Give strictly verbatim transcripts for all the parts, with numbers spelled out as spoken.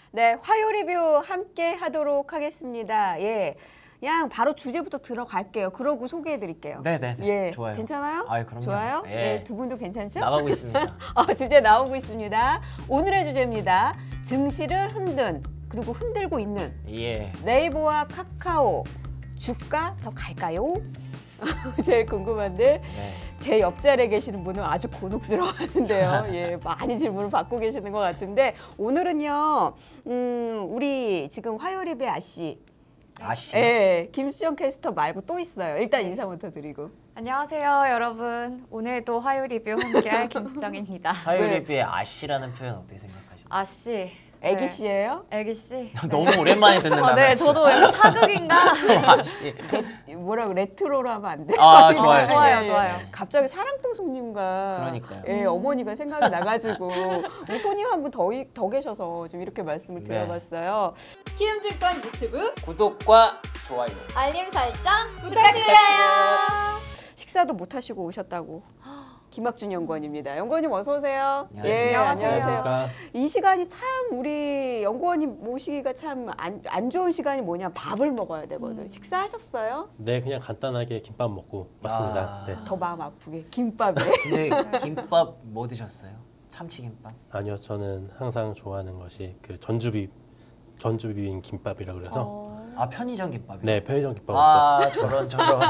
네, 화요 리뷰 함께 하도록 하겠습니다. 예. 그냥 바로 주제부터 들어갈게요. 그러고 소개해 드릴게요. 네네. 예. 좋아요. 괜찮아요? 아, 그럼요. 좋아요? 예. 네, 두 분도 괜찮죠? 나가고 있습니다. 어, 주제 나오고 있습니다. 오늘의 주제입니다. 증시를 흔든 그리고 흔들고 있는 예. 네이버와 카카오 주가 더 갈까요? 제일 궁금한데 네. 제 옆자리에 계시는 분은 아주 곤혹스러워하는데요. 예, 많이 질문을 받고 계시는 것 같은데 오늘은요, 음, 우리 지금 화요일의 아씨, 아씨. 예, 김수정 캐스터 말고 또 있어요. 일단 인사부터 드리고. 안녕하세요, 여러분. 오늘도 화요 리뷰 함께할 김수정입니다. 화요일비의 아씨라는 표현 어떻게 생각하시나요? 아씨. 애기 네. 씨예요? 애기 씨. 너무 오랜만에 듣는 어, 단어였어요. 네, 저도 약간 사극인가? 아씨. 뭐라고 레트로로 하면 안 돼? 아, 좋아요, 어, 좋아요, 예, 예. 좋아요. 갑자기 사랑방송님과 그러니까요. 예, 어머니가 생각이 나가지고 우리 손님 한 분 더 더 계셔서 좀 이렇게 말씀을 네. 드려봤어요. 키움증권 유튜브 구독과 좋아요. 알림 설정 부탁드려요. 식사도 못 하시고 오셨다고. 김학준 연구원입니다. 연구원님 어서 오세요. 안녕하세요. 예, 안녕하세요. 안녕하세요. 이 시간이 참 우리 연구원님 모시기가 참 안 안 좋은 시간이 뭐냐? 밥을 먹어야 되거든. 음. 식사하셨어요? 네, 그냥 간단하게 김밥 먹고 왔습니다. 아. 네. 더 마음 아프게 김밥에. 근데 김밥 뭐 드셨어요? 참치김밥? 아니요, 저는 항상 좋아하는 것이 그 전주비 전주 비빔 김밥이라 그래서 어... 아, 편의점 김밥이요? 네, 편의점 김밥 먹고 왔습니다. 아, 저런 저런.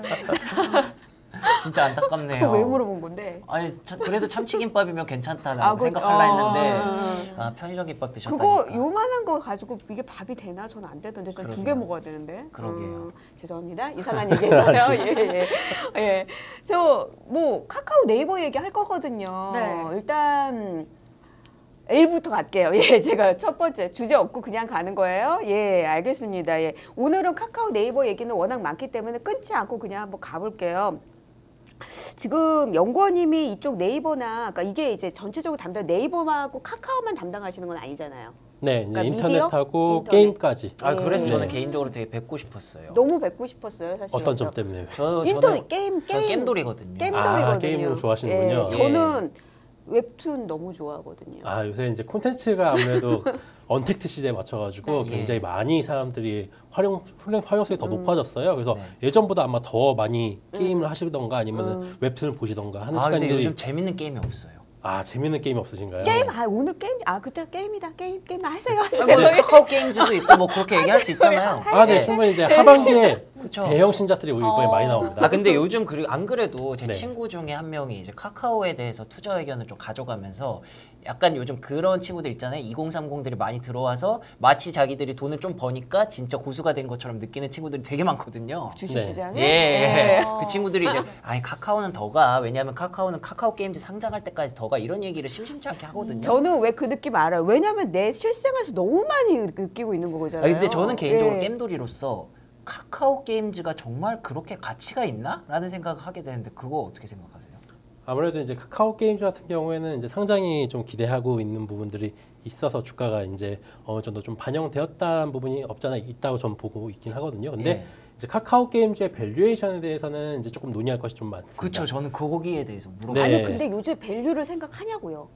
진짜 안타깝네요. 그거 왜 물어본 건데? 아니, 참, 그래도 참치김밥이면 괜찮다라고 아, 그- 생각할라 어. 했는데 아, 편의점 김밥 드셨다니까. 그거 요만한 거 가지고 이게 밥이 되나? 저는 안 되던데 저는 두 개 그러게요. 먹어야 되는데. 그러게요. 음, 죄송합니다. 이상한 얘기해서요. 예, 예. 예. 저 뭐 카카오 네이버 얘기 할 거거든요. 네. 일단 A부터 갈게요. 예, 제가 첫 번째 주제 없고 그냥 가는 거예요. 예, 알겠습니다. 예. 오늘은 카카오 네이버 얘기는 워낙 많기 때문에 끊지 않고 그냥 한번 가볼게요. 지금 연구원님이 이쪽 네이버나, 그러니까 이게 이제 전체적으로 담당 네이버하고 카카오만 담당하시는 건 아니잖아요. 네, 이제 그러니까 인터넷하고 미디어? 게임까지. 아, 그래서 예. 저는 개인적으로 되게 뵙고 싶었어요. 너무 뵙고 싶었어요, 사실. 어떤 점 때문에? 저 인터넷 저는 게임 저 게임 겜돌이거든요. 게임돌이거든요. 아, 게임을 좋아하시는군요. 예, 저는 웹툰 너무 좋아하거든요. 아, 요새 이제 콘텐츠가 아무래도 언택트 시대에 맞춰가지고 네. 굉장히 예. 많이 사람들이 활용 활용- 활용성이 더 음. 높아졌어요. 그래서 네. 예전보다 아마 더 많이 게임을 하시던가 아니면 음. 웹툰을 보시던가 하는 아, 근데 시간들이 요즘 재밌는 게임이 없어요. 아, 재밌는 게임 없으신가요? 게임 아 오늘 게임 아 그때 게임이다 게임 게임 하세요. 하세요. 뭐 카카오 게임즈도 있고 뭐 그렇게 얘기할 수 있잖아요. 아, 네, 충분히 이제 하반기에 그렇죠. 대형 신작들이 이번에 어. 많이 나옵니다. 아, 근데 요즘 그 안 그래도 제 네. 친구 중에 한 명이 이제 카카오에 대해서 투자 의견을 좀 가져가면서 약간 요즘 그런 친구들 있잖아요. 이공삼공들이 많이 들어와서 마치 자기들이 돈을 좀 버니까 진짜 고수가 된 것처럼 느끼는 친구들이 되게 많거든요. 주식 네. 시장에. 예. 예. 어. 그 친구들이 이제 아니 카카오는 더가 왜냐하면 카카오는 카카오 게임즈 상장할 때까지 더가 이런 얘기를 심심치 않게 하거든요. 저는 왜 그 느낌 알아요. 왜냐면 내 실생활에서 너무 많이 느끼고 있는 거잖아요. 아, 근데 저는 개인적으로 예. 겜돌이로서 카카오 게임즈가 정말 그렇게 가치가 있나? 라는 생각을 하게 되는데 그거 어떻게 생각하세요? 아무래도 이제 카카오 게임즈 같은 경우에는 이제 상장이 좀 기대하고 있는 부분들이 있어서 주가가 이제 어느 정도 좀 반영되었다는 부분이 없잖아 있다고 전 보고 있긴 하거든요. 근데 예. 이제 카카오 게임즈의 밸류에이션에 대해서는 이제 조금 논의할 것이 좀 많습니다. 그렇죠. 저는 그 거기에 대해서 물어보고 네. 아니 근데 요즘 밸류를 생각하냐고요.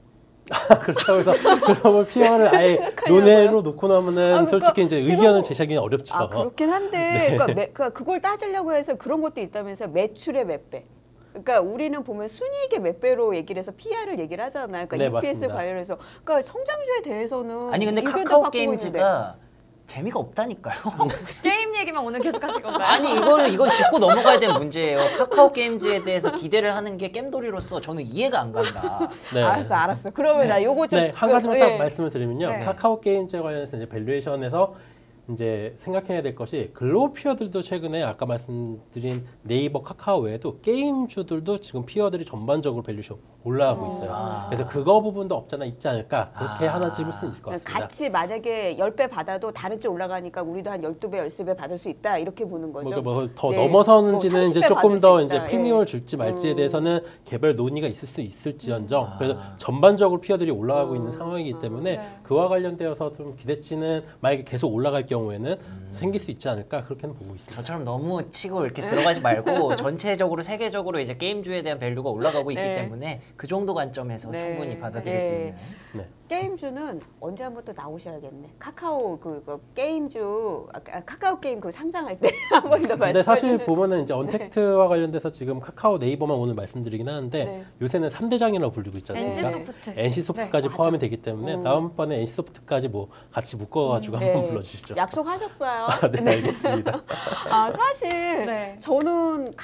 그렇다고 해서 그러면 피어를 아예 생각하냐고요? 논외로 놓고 나면은 아, 그러니까 솔직히 이제 지금- 의견을 제시하기는 어렵죠. 아 그렇긴 한데 네. 그러니까, 매, 그러니까 그걸 따지려고 해서 그런 것도 있다면서 매출의 몇 배. 그러니까 우리는 보면 순이익의 몇 배로 얘기를 해서 피알을 얘기를 하잖아요. 그러니까 네, 이피에스 맞습니다. 관련해서 그러니까 성장주에 대해서는 아니 근데 의견도 카카오 바꾸고 있는데. 게임즈가 재미가 없다니까요. 게임 얘기만 오늘 계속 하실 건가요? 아니 이거는 이건 짚고 넘어가야 되는 문제예요. 카카오 게임즈에 대해서 기대를 하는 게 겜돌이로서 저는 이해가 안 간다. 네. 알았어, 알았어. 그러면 나 요거 좀 네, 한 가지만 그, 딱 예. 말씀을 드리면요. 네. 카카오 게임즈에 관련해서 이제 밸류에이션에서 이제 생각해야 될 것이 글로벌 피어들도 최근에 아까 말씀드린 네이버, 카카오 외에도 게임주들도 지금 피어들이 전반적으로 밸류션 올라가고 있어요. 아. 그래서 그거 부분도 없잖아 있지 않을까 그렇게 아. 하나 집을 수는 있을 것 같습니다. 같이 만약에 십 배 받아도 다른 쪽 올라가니까 우리도 한 십이 배, 십삼 배 받을 수 있다. 이렇게 보는 거죠. 뭐더 네. 넘어서는지는 뭐 이제 삼십 배 조금 받을 더 수 이제 있다. 프리미엄을 예. 줄지 말지에 음. 대해서는 개별 논의가 있을 수 있을지언정 아. 그래서 전반적으로 피어들이 올라가고 음. 있는 상황이기 때문에 네. 그와 관련되어서 좀 기대치는 만약에 계속 올라갈 경우에는 음. 생길 수 있지 않을까 그렇게는 보고 있습니다. 저처럼 너무 치고 이렇게 들어가지 말고 전체적으로 세계적으로 이제 게임주에 대한 밸류가 올라가고 있기 네. 때문에 그 정도 관점에서 네. 충분히 받아들일 수 네. 있는. 네. 게임주는 언제 한번 또 나오셔야겠네. 카카오 그, 그 게임주 아, 카카오 게임 그 상장할 때 한 번 더 근데 말씀해 사실 주세요. 보면은 이제 언택트와 관련돼서 지금 카카오 네이버만 오늘 말씀드리긴 하는데 네. 요새는 삼 대장이라고 불리고 있지 않습니까? 엔씨소프트. 엔씨소프트까지 네, 포함이 맞아. 되기 때문에 음. 다음번에 엔씨소프트까지 뭐 같이 묶어가지고 네. 한번 불러주시죠. 약속하셨어요. 아, 네, 알겠습니다. 아 사실 네. 저는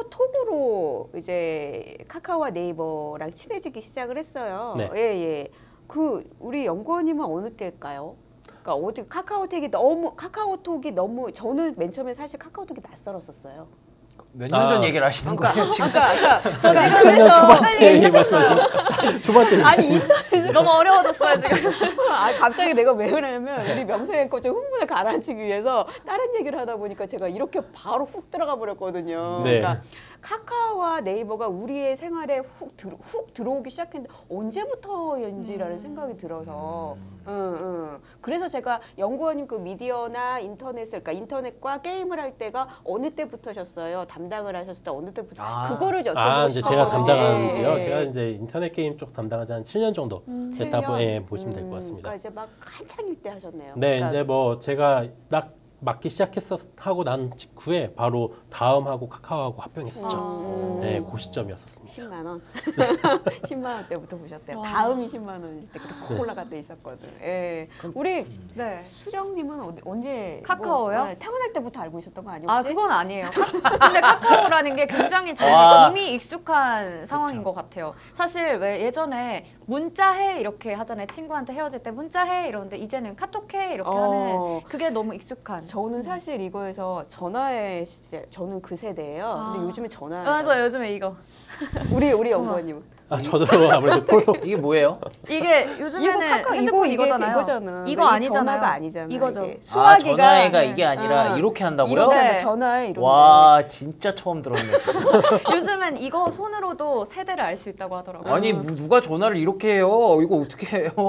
카카오톡으로 이제 카카오와 네이버랑 친해지기 시작을 했어요. 네. 예, 예. 그 우리 연구원님은 어느 때일까요? 그러니까 어디 카카오톡이 너무 카카오톡이 너무 저는 맨 처음에 사실 카카오톡이 낯설었었어요. 몇 년 전 아. 얘기를 하시는 그러니까 거예요 지금? 아까 아까 저 제가 지금 이천 년 그래서 초반 때 빨리 말씀하시는 초반 때 아니 얘기하시는 너무 어려워졌어요 지금. 아, 갑자기 내가 왜 그러냐면 우리 명성의 거좀 흥분을 가라앉히기 위해서 다른 얘기를 하다 보니까 제가 이렇게 바로 훅 들어가 버렸거든요. 네. 그러니까 카카오와 네이버가 우리의 생활에 훅, 들어, 훅 들어오기 시작했는데 언제부터인지라는 음. 생각이 들어서 음. 응, 응. 그래서 제가 연구원님 그 미디어나 인터넷을 그러니까 인터넷과 게임을 할 때가 어느 때부터셨어요? 담당을 하셨을 때 어느 때부터 아. 그거를 여쭤보고 아 이제 제가 싶었거든요. 담당한 지요. 예. 제가 이제 인터넷 게임 쪽 담당한 지 한 칠 년 정도 음, 됐다 보, 칠 년? 예, 보시면 될 것 음, 같습니다. 그러니까 이제 막 한창일 때 하셨네요. 네, 그러니까 이제 뭐 제가 딱 맡기 시작했었 하고 난 직후에 바로 다음하고 카카오하고 합병했었죠. 음. 네, 그 시점이었었습니다. 십만 원. 십만 원 때부터 보셨대요. 와. 다음이 십만 원일 때부터 콕 올라갈 때 있었거든. 예. 우리 네. 수정님은 어디, 언제 카카오요? 뭐, 네, 태어날 때부터 알고 있었던 거 아니었지? 아 그건 아니에요. 카- 근데 카카오라는 게 굉장히 저에게 와. 이미 익숙한 상황인 것 같아요. 사실 왜 예전에 문자해 이렇게 하잖아요. 친구한테 헤어질 때 문자해 이러는데 이제는 카톡해 이렇게 어. 하는 그게 너무 익숙한. 저는 사실 이거에서 전화의 시대, 저는 그 세대예요. 아. 근데 요즘에 전화. 맞아 요즘에 이거 우리 우리 전화. 연구원님. 아, 저도 아무래도 폴로 이게 뭐예요? 이게 이거 요즘에는 카카오 핸드폰 이거 이거잖아요. 이거잖아. 이거 이게 아니잖아요. 전화가 아니잖아. 이거죠. 이게. 아 수화기가 전화해가 네. 이게 아니라 어. 이렇게 한다고요? 이렇게 네. 하면 전화해 이런. 와 진짜 처음 들었네. 지금. 요즘엔 이거 손으로도 세대를 알 수 있다고 하더라고요. 아니 뭐 누가 전화를 이렇게 해요? 이거 어떻게 해요?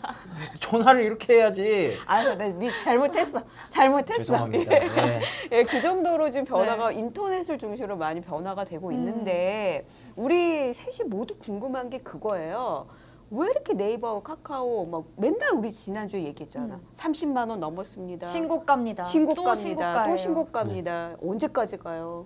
전화를 이렇게 해야지. 아유, 나 미- 잘못했어. 잘못했어. 죄송합니다. 예. 예, 그 정도로 지금 네. 변화가 인터넷을 중심으로 많이 변화가 되고 음. 있는데 우리 셋이 모두 궁금한 게 그거예요. 왜 이렇게 네이버, 카카오 막 맨날 우리 지난주에 얘기했잖아. 음. 삼십만 원 넘었습니다. 신곡 갑니다. 신곡 또 갑니다. 신고가예요. 또 신곡 갑니다. 언제까지 가요?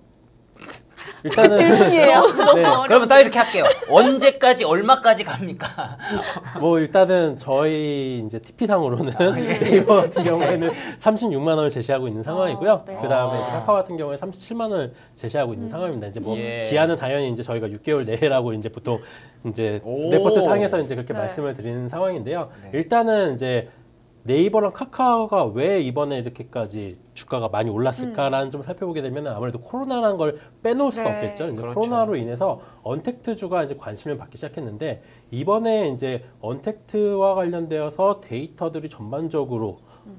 일단은 질문이에요. 네, 그러면 딱 이렇게 할게요. 언제까지 얼마까지 갑니까? 뭐 일단은 저희 이제 티피상으로는 네이버 같은 경우에는 삼십육만 원을 제시하고 있는 상황이고요. 어, 네. 그 다음에 아. 이제 카카오 같은 경우에 삼십칠만 원을 제시하고 있는 상황입니다. 이제 뭐 예. 기한은 당연히 이제 저희가 육 개월 내라고 이제 보통 이제 오. 레포트 상에서 이제 그렇게 네. 말씀을 드리는 상황인데요. 네. 일단은 이제 네이버랑 카카오가 왜 이번에 이렇게까지 주가가 많이 올랐을까라는 좀 살펴보게 되면 아무래도 코로나라는 걸 빼놓을 수가 네. 없겠죠. 이제 그렇죠. 코로나로 인해서 언택트주가 이제 관심을 받기 시작했는데 이번에 이제 언택트와 관련되어서 데이터들이 전반적으로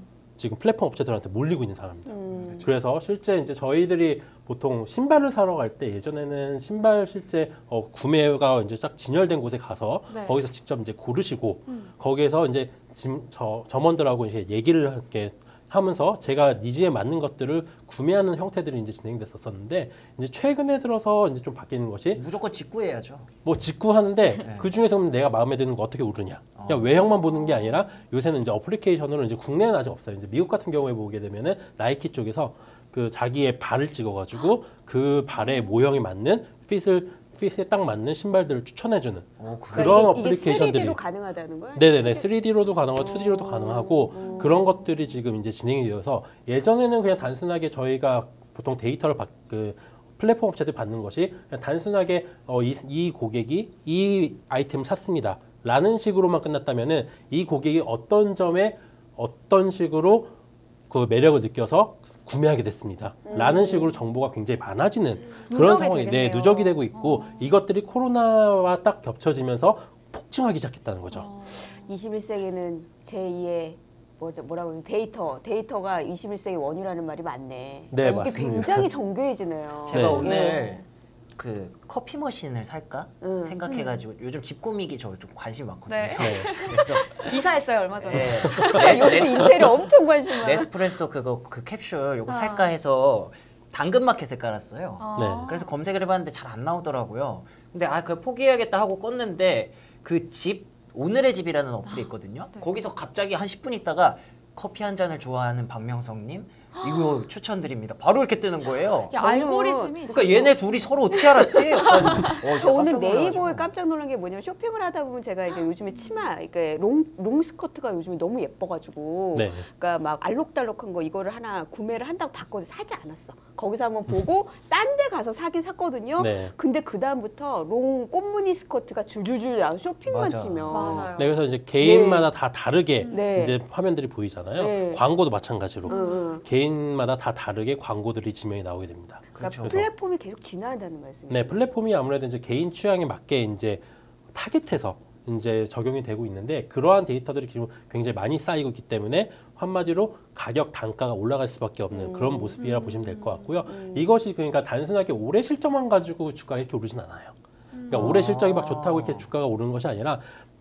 지금 플랫폼 업체들한테 몰리고 있는 상황입니다. 음. 그래서 실제 이제 저희들이 보통 신발을 사러 갈 때 예전에는 신발 실제 어, 구매가 이제 딱 진열된 곳에 가서 네. 거기서 직접 이제 고르시고 음. 거기에서 이제 짐, 저, 점원들하고 이제 얘기를 이렇게 하면서 제가 니즈에 맞는 것들을 구매하는 형태들이 이제 진행됐었었는데 이제 최근에 들어서 이제 좀 바뀌는 것이 무조건 직구해야죠. 뭐 직구하는데 네. 그 중에서 내가 마음에 드는 거 어떻게 고르냐. 그냥 어. 외형만 보는 게 아니라 요새는 이제 어플리케이션으로 이제 국내는 아직 없어요. 이제 미국 같은 경우에 보게 되면은 나이키 쪽에서 그 자기의 발을 찍어가지고 그 발의 모형이 맞는 핏을 핏에 딱 맞는 신발들을 추천해주는 어, 그래. 그런 그러니까 이게, 어플리케이션들이- 이게 쓰리디로 가능하다는 거예요? 네네네 쓰리디로도 가능하고 오. 투디로도 가능하고 오. 그런 것들이 지금 이제 진행이 되어서 예전에는 그냥 단순하게 저희가 보통 데이터를 받, 그 플랫폼 업체들 받는 것이 그냥 단순하게 어, 이, 이 고객이 이 아이템을 샀습니다 라는 식으로만 끝났다면은 이 고객이 어떤 점에 어떤 식으로 그 매력을 느껴서 구매하게 됐습니다. 라는 식으로 정보가 굉장히 많아지는 그런 누적이 상황이 네, 되겠네요. 누적이 되고 있고 어. 이것들이 코로나와 딱 겹쳐지면서 폭증하기 시작했다는 거죠. 어. 이십일 세기는 제이의 뭐죠, 뭐라 그러지? 데이터. 데이터가 이십일 세기 원유라는 말이 맞네. 네, 그러니까 이게 맞습니다. 굉장히 정교해지네요. 제가 네. 오늘 예. 그 커피 머신을 살까 응. 생각해가지고 요즘 집 꾸미기 저 좀 관심 많거든요. 네. 네. 그래서 이사했어요 얼마 전에. 예, 아, 네, 요즘 네스- 인테리어 엄청 관심 많아. 네스프레소 그거 그 캡슐 요거 아. 살까 해서 당근마켓에 깔았어요. 어. 네. 그래서 검색을 해봤는데 잘 안 나오더라고요. 근데 아, 그 포기해야겠다 하고 껐는데 그 집 오늘의 집이라는 어플이 있거든요. 네. 거기서 갑자기 한 십 분 있다가 커피 한 잔을 좋아하는 박명성님 이거 추천드립니다. 바로 이렇게 뜨는 거예요. 야, 저는- 알고리즘이 그러니까 얘네 둘이 서로 어떻게 알았지? 약간, 어, 저 진짜 오늘 깜짝 네이버에 놀라가지고. 깜짝 놀란 게 뭐냐면 쇼핑을 하다 보면 제가 이제 요즘에 치마, 그러니까 롱, 롱 스커트가 요즘에 너무 예뻐가지고, 네. 그러니까 막 알록달록한 거 이거를 하나 구매를 한다고 봤거든. 사지 않았어. 거기서 한번 보고 딴 데 가서 사긴 샀거든요. 네. 근데 그 다음부터 롱 꽃무늬 스커트가 줄줄줄 나와 쇼핑만 맞아. 치면. 맞아요. 네, 그래서 이제 개인마다 다 다르게 네. 이제 화면들이 보이잖아요. 네. 광고도 마찬가지로 응, 응. 개인마다 다 다르게 광고들이 지명이 나오게 됩니다. 그렇죠. 그러니까 플랫폼이 계속 진화한다는 말씀이에요. 네, 플랫폼이 아무래도 이제 개인 취향에 맞게 이제 타깃해서 이제 적용이 되고 있는데 그러한 데이터들이 지금 굉장히 많이 쌓이고 있기 때문에 한마디로 가격 단가가 올라갈 수밖에 없는 음. 그런 모습이라 보시면 될 것 같고요. 음. 이것이 그러니까 단순하게 올해 실적만 가지고 주가가 이렇게 오르진 않아요. 그러니까 음. 올해 실적이 막 아. 좋다고 이렇게 주가가 오르는 것이 아니라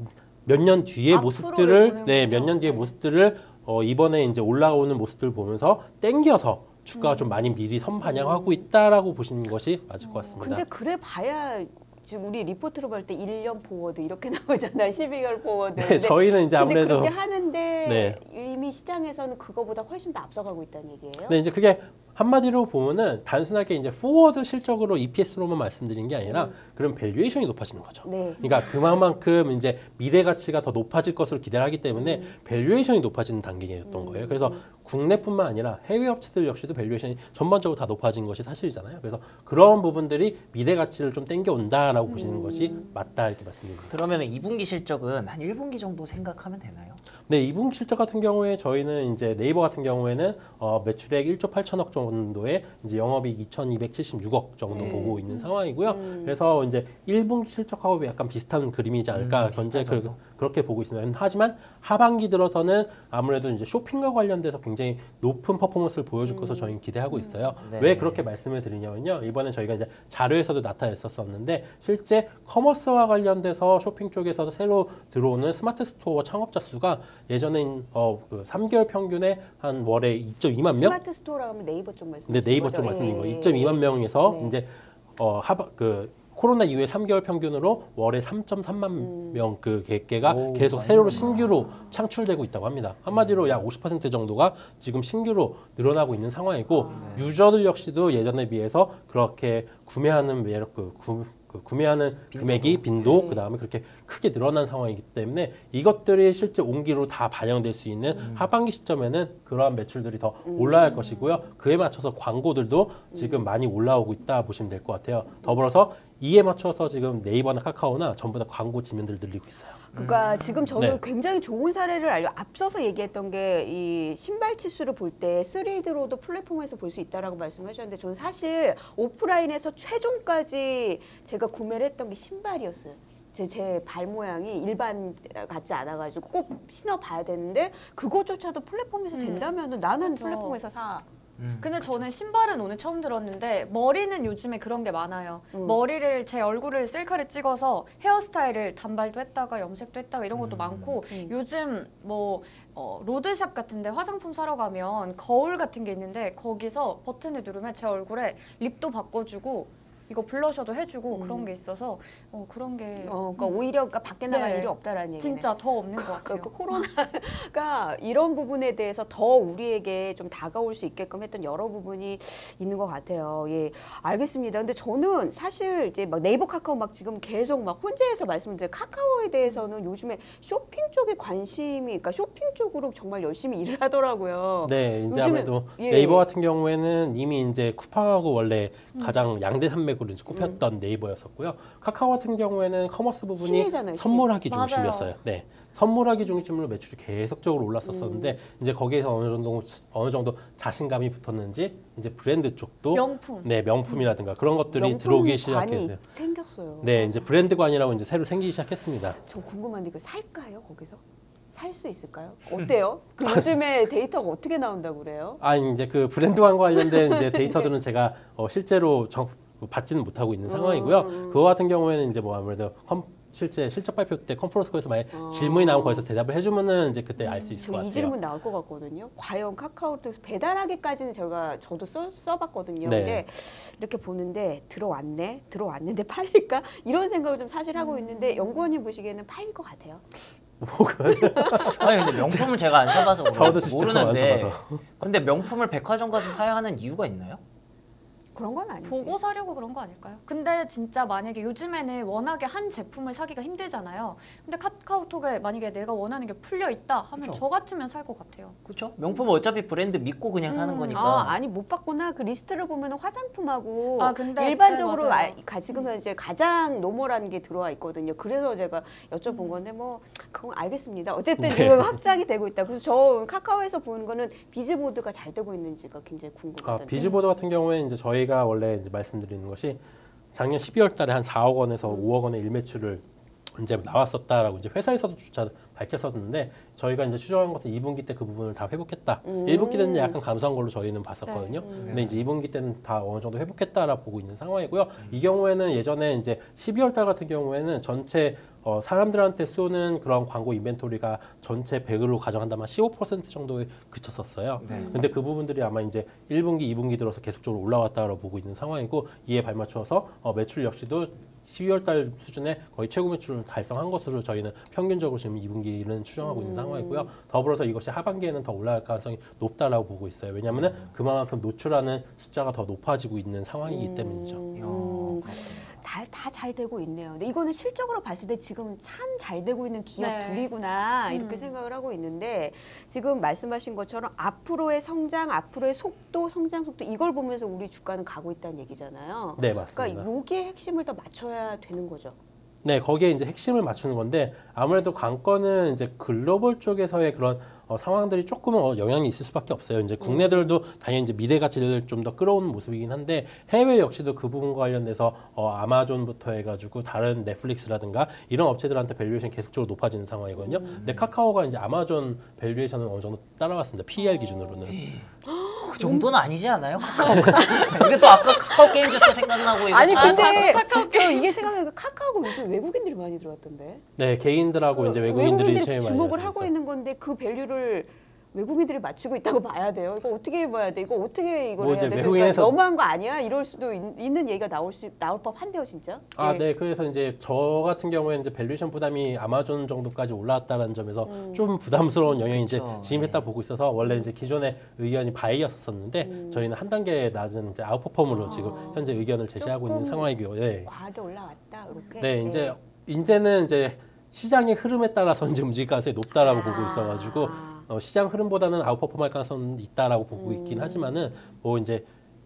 몇 년 뒤의 앞으로를 모습들을 보는군요. 네, 몇 년 뒤의 네. 모습들을 어, 이번에 이제 올라오는 모습들을 보면서 땡겨서 주가가 음. 좀 많이 미리 선반영하고 있다라고 보시는 것이 맞을 것 같습니다. 근데 그래 봐야 지금 우리 리포트로 볼 때 일 년 포워드 이렇게 나오잖아요. 십이 개월 포워드. 네, 근데 저희는 이제 근데 아무래도 그렇게 하는데 네. 이미 시장에서는 그거보다 훨씬 더 앞서가고 있다는 얘기예요. 네, 이제 그게 한마디로 보면은 단순하게 이제 포워드 실적으로 이피에스로만 말씀드린 게 아니라 음. 그런 밸류에이션이 높아지는 거죠. 네. 그러니까 그만큼 이제 미래 가치가 더 높아질 것으로 기대를 하기 때문에 음. 밸류에이션이 높아지는 단계였던 거예요. 그래서 국내뿐만 아니라 해외 업체들 역시도 밸류에이션이 전반적으로 다 높아진 것이 사실이잖아요. 그래서 그런 부분들이 미래 가치를 좀 땡겨온다라고 음. 보시는 것이 맞다 이렇게 말씀드립니다. 그러면 이 분기 실적은 한 일 분기 정도 생각하면 되나요? 네, 이 분기 실적 같은 경우에 저희는 이제 네이버 같은 경우에는 어, 매출액 일조 팔천억 정도에 이제 영업이익 이천이백칠십육억 정도 네. 보고 있는 상황이고요. 음. 그래서 이제 일 분기 실적하고 약간 비슷한 그림이지 않을까 음, 현재 비슷한 그, 정도? 그렇게 보고 있습니다. 하지만 하반기 들어서는 아무래도 이제 쇼핑과 관련돼서 굉장히 높은 퍼포먼스를 보여줄 것으로 저희는 기대하고 있어요. 네. 왜 그렇게 말씀을 드리냐면요. 이번에 저희가 이제 자료에서도 나타냈었었는데 실제 커머스와 관련돼서 쇼핑 쪽에서 새로 들어오는 스마트 스토어 창업자 수가 예전엔 어, 그 삼 개월 평균에 한 월에 이점이만 명? 스마트 스토어라고 하면 네이버 쪽 말씀. 네, 네이버 쪽 말씀드린 거예요. 이점이만 명에서 네. 이제 어, 하바, 그 코로나 이후에 삼 개월 평균으로 월에 삼점삼만 음. 명 그 개가 오, 계속 많이 새로 늘었네. 신규로 창출되고 있다고 합니다. 한마디로 약 오십 퍼센트 정도가 지금 신규로 늘어나고 있는 상황이고 아. 유저들 역시도 예전에 비해서 그렇게 구매하는 매력 그, 구, 그 구매하는 금액이 빈도 네. 그 다음에 그렇게 크게 늘어난 상황이기 때문에 이것들이 실제 온기로 다 반영될 수 있는 음. 하반기 시점에는 그러한 매출들이 더 올라갈 것이고요. 그에 맞춰서 광고들도 음. 지금 많이 올라오고 있다 보시면 될 것 같아요. 더불어서 이에 맞춰서 지금 네이버나 카카오나 전부 다 광고 지면들 늘리고 있어요. 그러니까 지금 저는 네. 굉장히 좋은 사례를 알려 앞서서 얘기했던 게 이 신발 치수를 볼 때 쓰리디로도 플랫폼에서 볼 수 있다라고 말씀하셨는데 저는 사실 오프라인에서 최종까지 제가 구매를 했던 게 신발이었어요. 제, 제 발 모양이 일반 같지 않아가지고 꼭 신어봐야 되는데 그것조차도 플랫폼에서 음. 된다면 나는 그렇죠. 플랫폼에서 사. 음. 근데 저는 신발은 오늘 처음 들었는데 머리는 요즘에 그런 게 많아요. 음. 머리를 제 얼굴을 셀카를 찍어서 헤어스타일을 단발도 했다가 염색도 했다가 이런 것도 음. 많고 음. 요즘 뭐 어, 로드샵 같은데 화장품 사러 가면 거울 같은 게 있는데 거기서 버튼을 누르면 제 얼굴에 립도 바꿔주고 이거 블러셔도 해주고 음. 그런 게 있어서 어, 그런 게 어, 그러니까 오히려 그러니까 밖에 나갈 네. 일이 없다라는 얘기네. 진짜 더 없는 것 같아요. 그 코로나가 이런 부분에 대해서 더 우리에게 좀 다가올 수 있게끔 했던 여러 부분이 있는 것 같아요. 예, 알겠습니다. 근데 저는 사실 이제 막 네이버 카카오 막 지금 계속 막 혼재해서 말씀드린 카카오에 대해서는 요즘에 쇼핑 쪽에 관심이, 그러니까 쇼핑 쪽으로 정말 열심히 일을 하더라고요. 네, 이제 요즘에- 아무래도 예. 네이버 같은 경우에는 이미 이제 쿠팡하고 원래 가장 양대 산맥으로 이제 꼽혔던 네이버였었고요. 카카오 같은 경우에는 커머스 부분이 신이잖아요, 신. 선물하기 맞아요. 중심이었어요. 네. 선물하기 중심으로 매출이 계속적으로 올랐었었는데 이제 거기에서 어느 정도 어느 정도 자신감이 붙었는지 이제 브랜드 쪽도 명품. 네, 명품이라든가 그런 것들이 명품 들어오기 관이 시작했어요. 생겼어요. 네, 이제 브랜드관이라고 이제 새로 생기기 시작했습니다. 저 궁금한데 그 살까요 거기서? 살 수 있을까요? 어때요? 그 요즘에 데이터가 어떻게 나온다고 그래요? 아, 이제 그 브랜드관과 관련된 이제 데이터들은 제가 어, 실제로 정, 받지는 못하고 있는 상황이고요. 음. 그거 같은 경우에는 이제 뭐 아무래도 컴, 실제 실적 발표 때 컨퍼런스콜에서 만약 어. 질문이 나오면 거기서 대답을 해주면은 이제 그때 알 수 있을 것 저 같아요. 이 질문 나올 것 같거든요. 과연 카카오톡에서 배달하기까지는 제가 저도 써, 써봤거든요. 네. 근데 이렇게 보는데 들어왔네, 들어왔는데 팔릴까 이런 생각을 좀 사실 하고 있는데 연구원님 보시기에는 팔릴 것 같아요. 아니 근데 명품은 제가 안 사봐서 모르- 저도 진짜 모르는데 안 사봐서. 근데 명품을 백화점 가서 사야 하는 이유가 있나요? 그런 건 아니지. 보고 사려고 그런 거 아닐까요? 근데 진짜 만약에 요즘에는 워낙에 한 제품을 사기가 힘들잖아요. 근데 카카오톡에 만약에 내가 원하는 게 풀려 있다 하면 그쵸. 저 같으면 살 것 같아요. 그렇죠? 명품은 어차피 브랜드 믿고 그냥 사는 음, 거니까. 아, 아니 못 봤구나. 그 리스트를 보면 화장품하고 아, 근데 일반적으로 네, 맞아요. 아, 가- 지금 현재 가장 노멀한 게 들어와 있거든요. 그래서 제가 여쭤본 건데 뭐 그건 알겠습니다. 어쨌든 네. 지금 확장이 되고 있다. 그래서 저 카카오에서 보는 거는 비즈보드가 잘 되고 있는지가 굉장히 아, 궁금하던데. 비즈보드 같은 경우에는 이제 저희가 원래 이제 말씀드리는 것이 작년 십이월 달에 한 사억 원에서 오억 원의 일매출을 이제 나왔었다라고 이제 회사에서도조차 밝혔었는데 저희가 이제 추정한 것은 이 분기 때 그 부분을 다 회복했다. 음. 일 분기 때는 약간 감소한 걸로 저희는 봤었거든요. 네. 음. 근데 이제 이 분기 때는 다 어느 정도 회복했다라고 보고 있는 상황이고요. 이 경우에는 예전에 이제 십이월 달 같은 경우에는 전체 어, 사람들한테 쏘는 그런 광고 인벤토리가 전체 백으로 가정한다면 십오 퍼센트 정도에 그쳤었어요. 네. 근데 그 부분들이 아마 이제 일 분기, 이 분기 들어서 계속적으로 올라왔다고 보고 있는 상황이고 이에 발맞춰서 어, 매출 역시도 십이월 달 수준의 거의 최고 매출을 달성한 것으로 저희는 평균적으로 지금 이 분기는 추정하고 있는 음. 상황이고요. 더불어서 이것이 하반기에는 더 올라갈 가능성이 높다라고 보고 있어요. 왜냐하면 그만큼 노출하는 숫자가 더 높아지고 있는 상황이기 때문이죠. 음, 다 잘 되고 있네요. 근데 이거는 실적으로 봤을 때 지금 참 잘 되고 있는 기업 네. 둘이구나 이렇게 음. 생각을 하고 있는데 지금 말씀하신 것처럼 앞으로의 성장, 앞으로의 속도, 성장 속도 이걸 보면서 우리 주가는 가고 있다는 얘기잖아요. 네, 맞습니다. 그러니까 여기에 핵심을 더 맞춰야 되는 거죠. 네, 거기에 이제 핵심을 맞추는 건데 아무래도 관건은 이제 글로벌 쪽에서의 그런 어, 상황들이 조금은 어, 영향이 있을 수밖에 없어요. 이제 국내들도 당연히 이제 미래 가치를 좀 더 끌어오는 모습이긴 한데 해외 역시도 그 부분과 관련돼서 어, 아마존부터 해가지고 다른 넷플릭스라든가 이런 업체들한테 밸류에이션 계속적으로 높아지는 상황이거든요. 근데 카카오가 이제 아마존 밸류에이션은 어느 정도 따라왔습니다. 피이알 기준으로는. 그 정도는 아니지 않아요? 카카오. 이게 또 아까 카카오 게임즈 또 생각나고 이거 아니 참- 근데 카카오 저 이게 생각하니까 카카오가 요즘 외국인들이 많이 들어왔던데. 네, 개인들하고 이제 외국인들이 제일 많이 주목을 하고 하고 있어요. 있는 건데 그 밸류를 외국인들이 맞추고 있다고 봐야 돼요. 이거 어떻게 봐야 돼? 이거 어떻게 이걸 뭐 해야 이제 돼? 외국인에서- 그러니까 너무한 거 아니야? 이럴 수도 있, 는 얘기가 나올 수 나올 법한데요, 진짜. 아, 예. 네. 그래서 이제 저 같은 경우에는 이제 밸류에이션 부담이 아마존 정도까지 올라왔다는 점에서 음. 좀 부담스러운 영향이 이제 그쵸. 진입했다 네. 보고 있어서 원래 이제 기존의 의견이 바이였었는데 음. 저희는 한 단계 낮은 이제 아웃퍼폼으로 아. 지금 현재 의견을 제시하고 있는 조금 상황이고요. 네. 과하게 올라왔다. 이렇게. 네, 이제 이제는 이제 시장의 흐름에 따라서 이제 움직일 가능성이 높다라고 아. 보고 있어가지고 어, 시장 흐름보다는 아웃퍼폼할 가능성은 있다라고 보고 있긴 음. 하지만은 뭐 이제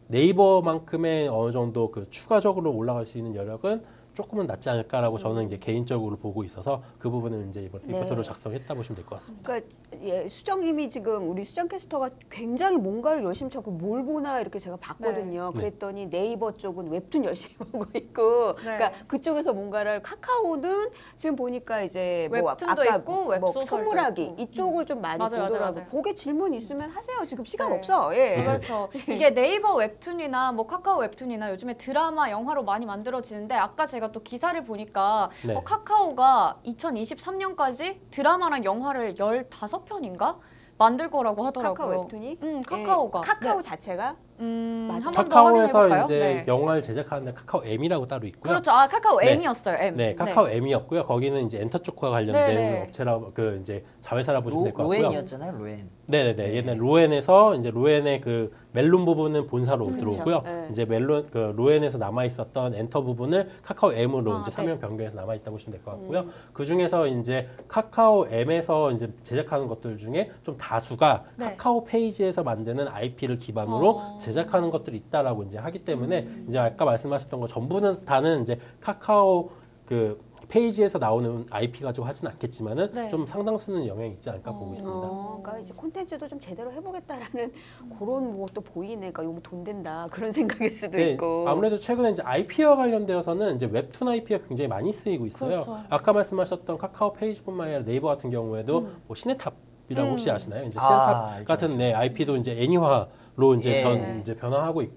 네이버만큼의 어느 정도 그 추가적으로 올라갈 수 있는 여력은 조금은 낮지 않을까라고 저는 이제 개인적으로 보고 있어서 그 부분은 이제 이번 네. 리포트로 작성했다 보시면 될 것 같습니다. 그러니까 예, 수정님이 지금 우리 수정 캐스터가 굉장히 뭔가를 열심히 찾고 뭘 보나 이렇게 제가 봤거든요. 네. 그랬더니 네이버 쪽은 웹툰 열심히 보고 있고, 네. 그러니까 그쪽에서 뭔가를 카카오는 지금 보니까 이제 뭐 웹툰도 아까 있고 뭐 웹소설도 선물하기 있고. 이쪽을 좀 많이 맞아요, 맞아요, 보더라고. 맞아요. 보게 질문 있으면 하세요. 지금 시간 네. 없어. 예. 그렇죠. 이게 네이버 웹툰이나 뭐 카카오 웹툰이나 요즘에 드라마, 영화로 많이 만들어지는데 아까 제가 또 기사를 보니까 네. 어, 카카오가 이천이십삼 년까지 드라마랑 영화를 열다섯 편인가 만들 거라고 하더라고요. 카카오 웹툰이? 음, 카카오가. 예. 카카오 네. 자체가 음, 맞아. 한 번 더 확인해 카카오에서 볼까요? 이제 네. 영화를 제작하는데 카카오 M이라고 따로 있고요. 그렇죠. 아, 카카오 네. M이었어요. M. 네, 카카오 M이었고요. 거기는 이제 엔터 쪽과 관련된 네, 네. 업체라 그 이제 자회사라 보시면 될 것 로, 같고요. 로엔이었잖아요, 로엔. 네네네. 네. 옛날 로엔에서 이제 로엔의 그 멜론 부분은 본사로 그렇죠. 들어오고요. 네. 이제 멜론 그 로엔에서 남아 있었던 엔터 부분을 카카오 M으로 아, 이제 네. 사명 변경해서 남아 있다 보시면 될 것 같고요. 음. 그 중에서 이제 카카오 M에서 이제 제작하는 것들 중에 좀 다수가 네. 카카오 페이지에서 만드는 아이피를 기반으로 어. 제작하는 것들이 있다라고 이제 하기 때문에 음. 이제 아까 말씀하셨던 거 전부는 다는 이제 카카오 그 페이지에서 나오는 아이피 가지고 하진 않겠지만은 네. 좀 상당수는 영향이 있지 않을까 어. 보고 있습니다. 어, 그러니까 이제 콘텐츠도 좀 제대로 해보겠다라는 그런 뭐 또 보이네. 그러니까 여기 돈 된다 그런 생각일 수도 네, 있고. 아무래도 최근에 이제 아이피와 관련되어서는 이제 웹툰 아이피가 굉장히 많이 쓰이고 있어요. 그렇죠. 아까 말씀하셨던 카카오 페이지뿐만 아니라 네이버 같은 경우에도 음. 뭐 시네탑이라고 음. 혹시 아시나요? 이제 아, 시네탑 알죠, 같은 알죠. 네, 아이피도 이제 애니화로 이제 예. 변 이제 변화하고 있고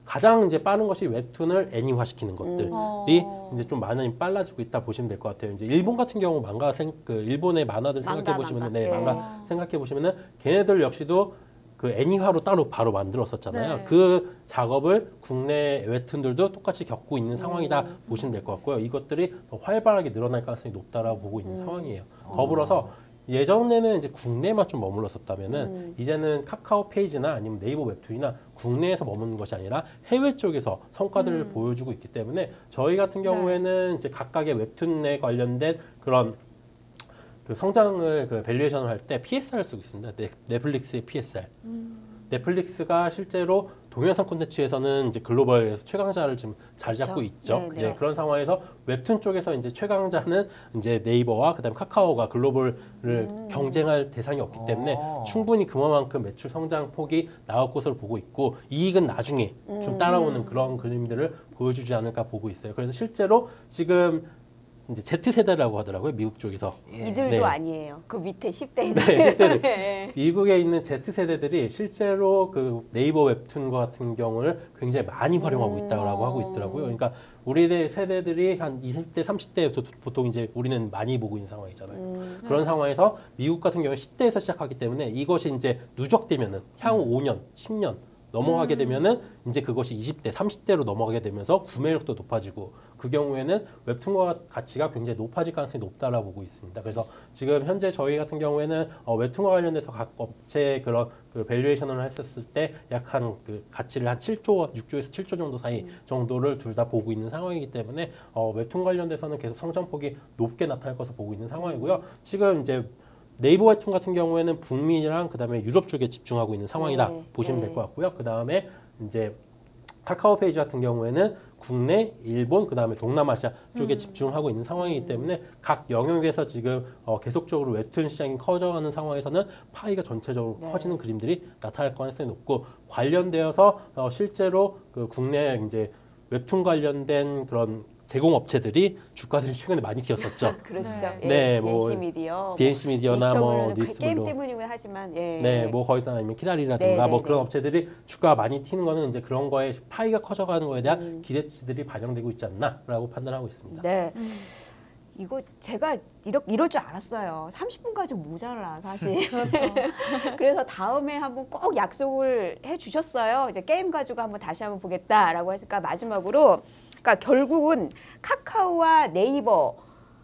가장 이제 빠른 것이 웹툰을 애니화시키는 것들이 어. 이제 좀 많이 빨라지고 있다 보시면 될 것 같아요. 이제 일본 같은 경우 망가 생, 그 일본의 만화들 생각해 망가, 보시면 망가. 네, 예. 망가 생각해 보시면은 걔네들 역시도 그 애니화로 따로 바로 만들었었잖아요. 네. 그 작업을 국내 웹툰들도 똑같이 겪고 있는 상황이다 음. 보시면 될 것 같고요. 이것들이 더 활발하게 늘어날 가능성이 높다라고 보고 있는 음. 상황이에요. 어. 더불어서 예전에는 이제 국내만 좀 머물렀었다면은 음. 이제는 카카오 페이지나 아니면 네이버 웹툰이나 국내에서 머무는 것이 아니라 해외 쪽에서 성과들을 음. 보여주고 있기 때문에 저희 같은 경우에는 이제 각각의 웹툰에 관련된 그런 그 성장을 그 밸류에이션을 할 때 피에스알을 쓰고 있습니다. 넷, 넷플릭스의 피에스알. 음. 넷플릭스가 실제로 동영상 콘텐츠에서는 이제 글로벌에서 최강자를 지금 자리 잡고 그렇죠. 있죠. 네, 이제 네. 그런 상황에서 웹툰 쪽에서 이제 최강자는 이제 네이버와 그다음에 카카오가 글로벌을 음. 경쟁할 대상이 없기 때문에 어. 충분히 그만큼 매출 성장 폭이 나올 것으로 보고 있고 이익은 나중에 좀 음. 따라오는 그런 그림들을 보여주지 않을까 보고 있어요. 그래서 실제로 지금 이제 Z세대라고 하더라고요. 미국 쪽에서. 예. 이들도 네. 아니에요. 그 밑에 십 대들. 네, 십 대들. 네. 미국에 있는 Z세대들이 실제로 그 네이버 웹툰과 같은 경우를 굉장히 많이 활용하고 음. 있다고 하고 있더라고요. 그러니까 우리 세대들이 한 이십 대, 삼십 대 보통 이제 우리는 많이 보고 있는 상황이잖아요. 음. 그런 상황에서 미국 같은 경우는 십 대에서 시작하기 때문에 이것이 이제 누적되면은 향후 오 년, 십 년 넘어가게 되면은 이제 그것이 이십 대, 삼십 대로 넘어가게 되면서 구매력도 높아지고 그 경우에는 웹툰과 가치가 굉장히 높아질 가능성이 높다라고 보고 있습니다. 그래서 지금 현재 저희 같은 경우에는 어, 웹툰과 관련돼서 각 업체의 그런 그 밸류에이션을 했었을 때 약 한 그 가치를 한 칠조, 육조에서 칠조 정도 사이 정도를 둘 다 보고 있는 상황이기 때문에 어, 웹툰 관련돼서는 계속 성장폭이 높게 나타날 것으로 보고 있는 상황이고요. 지금 이제 네이버 웹툰 같은 경우에는 북미랑 그다음에 유럽 쪽에 집중하고 있는 상황이다 네, 보시면 네. 될 것 같고요. 그다음에 이제 카카오 페이지 같은 경우에는 국내, 일본, 그다음에 동남아시아 쪽에 음. 집중하고 있는 상황이기 때문에 각 영역에서 지금 어, 계속적으로 웹툰 시장이 커져가는 상황에서는 파이가 전체적으로 네. 커지는 그림들이 나타날 가능성이 높고 관련되어서 어, 실제로 그 국내 이제 웹툰 관련된 그런 제공업체들이 주가들이 최근에 많이 튀었었죠. 그렇죠. 네. 예, 네, 뭐 디엔씨 미디어, 디엔씨 미디어나 뭐 게임 니스블루 때문이긴 하지만 예. 네, 뭐 거기서 아니면 키다리라든가 네, 네, 뭐 그런 네. 업체들이 주가가 많이 튀는 거는 이제 그런 거에 파이가 커져가는 거에 대한 음. 기대치들이 반영되고 있지 않나라고 판단하고 있습니다. 네. 음. 이거 제가 이렇, 이럴 줄 알았어요. 삼십 분까지 모자라 사실. 그렇죠. 그래서 다음에 한번 꼭 약속을 해주셨어요. 이제 게임 가지고 한번 다시 한번 보겠다라고 했으니까 마지막으로 그러니까 결국은 카카오와 네이버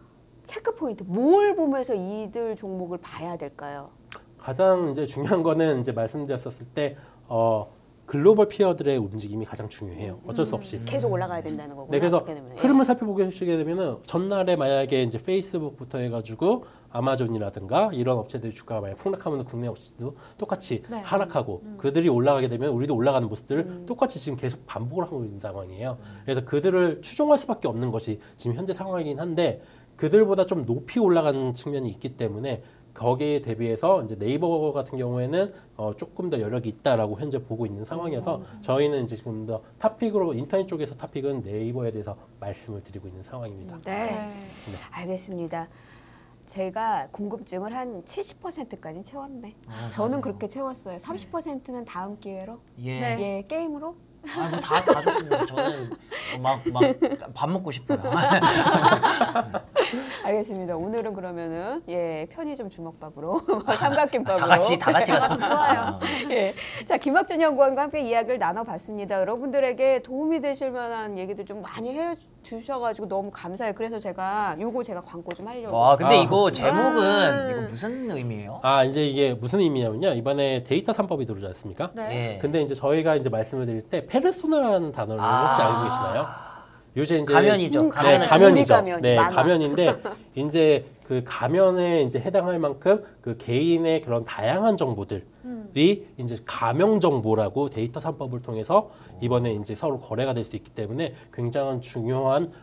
체크 포인트 뭘 보면서 이들 종목을 봐야 될까요? 가장 이제 중요한 거는 이제 말씀드렸었을 때 어, 글로벌 피어들의 움직임이 가장 중요해요. 어쩔 수 없이. 계속 올라가야 된다는 거구나. 네, 그래서 그렇게 되면. 예. 흐름을 살펴보시게 되면은 전날에 만약에 이제 페이스북부터 해가지고 아마존이라든가 이런 업체들이 주가가 많이 폭락하면 국내 업체도 똑같이 네. 하락하고 음. 그들이 올라가게 되면 우리도 올라가는 모습들을 음. 똑같이 지금 계속 반복을 하고 있는 상황이에요. 그래서 그들을 추종할 수밖에 없는 것이 지금 현재 상황이긴 한데 그들보다 좀 높이 올라가는 측면이 있기 때문에 거기에 대비해서 이제 네이버 같은 경우에는 어 조금 더 여력이 있다라고 현재 보고 있는 상황이어서 저희는 이제 지금 더 탑픽으로 인터넷 쪽에서 탑픽은 네이버에 대해서 말씀을 드리고 있는 상황입니다. 네. 알겠습니다. 제가 궁금증을 한 칠십 퍼센트까지는 채웠네. 아, 저는 맞아요. 그렇게 채웠어요. 삼십 퍼센트는 다음 기회로. 예. 네. 예, 게임으로. 아, 뭐 다, 다 좋습니다. 저는 막, 막, 밥 먹고 싶어요. 알겠습니다. 오늘은 그러면은 예 편의점 주먹밥으로 삼각김밥으로 다 같이, 다 같이 가서. 좋아요. 예. 자 김학준 연구원과 함께 이야기를 나눠봤습니다. 여러분들에게 도움이 되실 만한 얘기도 좀 많이 해주셔가지고 너무 감사해요. 그래서 제가 요거 제가 광고 좀 하려고. 와, 근데 아. 이거 제목은, 아. 이거 무슨 의미예요? 아 이제 이게 무슨 의미냐면요. 이번에 데이터 삼법이 들어오지 않습니까? 네. 예. 근데 이제 저희가 이제 말씀을 드릴 때 페르소나라는 단어를 아. 혹시 알고 계시나요? 요새 이제 가면이죠. 음, 네, 가면을 가면이죠. 가면, 네, 만화. 가면인데 이제 그 가면에 이제 해당할 만큼 그 개인의 그런 다양한 정보들이 음. 이제 가명 정보라고 데이터 삼법을 통해서 이번에 이제 서로 거래가 될 수 있기 때문에 굉장한 중요한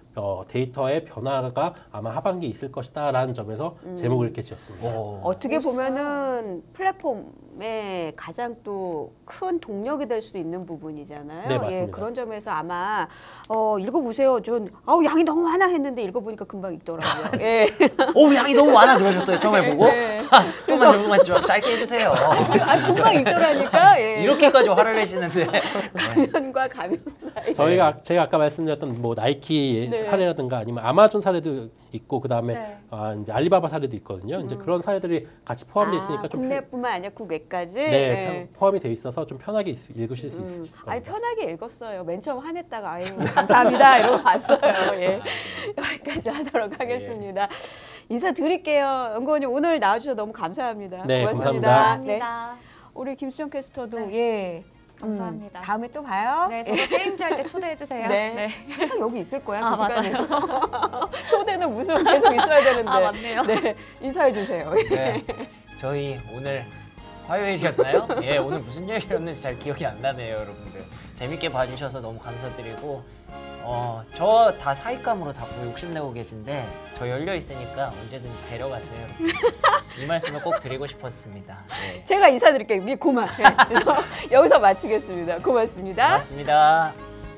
어, 데이터의 변화가 아마 하반기에 있을 것이다라는 점에서 음. 제목을 이렇게 지었습니다. 오. 어떻게 멋있어요. 보면은 플랫폼의 가장 또 큰 동력이 될 수도 있는 부분이잖아요. 네, 예, 맞습니다. 그런 점에서 아마 어, 읽어보세요. 전 아우 양이 너무 많아 했는데 읽어보니까 금방 읽더라고요. 예. 오 양이 너무 많아 그러셨어요 처음에 보고? 네. 조금만 조금만 좀 짧게 해주세요. 아, 금방 읽더라니까. 예. 이렇게까지 화를 내시는데. 네. 감염과 감염 사이. 저희가 제가 아까 말씀드렸던 뭐 나이키 네. 사례라든가 아니면 아마존 사례도 있고 그다음에 네. 아, 이제 알리바바 사례도 있거든요. 이제 그런 사례들이 같이 포함되어 있으니까 아, 좀 편- 국내뿐만 아니라 국외까지. 네, 예. 편- 포함이 되어 있어서 좀 편하게 있- 읽으실 수 음, 있으실 아니 겁니다. 편하게 읽었어요. 맨 처음 화냈다가 아유 감사합니다 이러고 봤어요. 예. 여기까지 하도록 하겠습니다. 인사드릴게요. 연구원님 오늘 나와주셔서 너무 감사합니다. 네, 고맙습니다. 감사합니다. 네. 감사합니다. 우리 김수정 캐스터도 네. 예. 감사합니다. 음, 다음에 또 봐요. 네, 저도 게임즈 할 때 초대해 주세요. 네. 항상 여기 있을 거야. 아, 그 시간에. 맞아요. 초대는 무슨 계속 있어야 되는데. 아, 맞네요. 네, 인사해 주세요. 네. 저희 오늘 화요일이었나요? 예, 오늘 무슨 요일이었는지 잘 기억이 안 나네요, 여러분들. 재밌게 봐주셔서 너무 감사드리고, 어, 저 다 사익감으로 자꾸 욕심내고 계신데, 저 열려 있으니까 언제든지 데려가세요. 이 말씀을 꼭 드리고 싶었습니다. 네. 제가 인사드릴게요. 미 고마. 네. 여기서 마치겠습니다. 고맙습니다. 고맙습니다.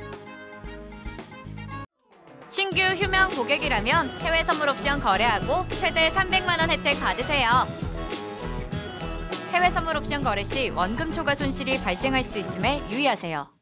신규 휴명 고객이라면 해외 선물 옵션 거래하고 최대 삼백만 원 혜택 받으세요. 해외 선물 옵션 거래 시 원금 초과 손실이 발생할 수 있음에 유의하세요.